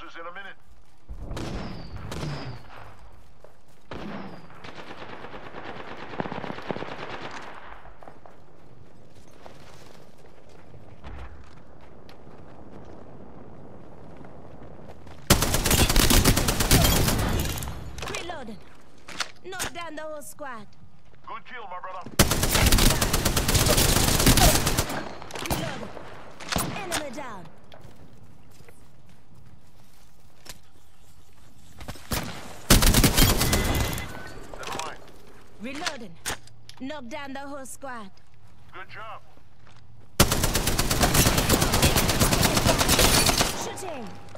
defuse in a minute. Reloading. Knock down the whole squad. Good kill, my brother. Reloading. Enemy down. Never mind. Reloading. Knock down the whole squad. Good job. Shooting.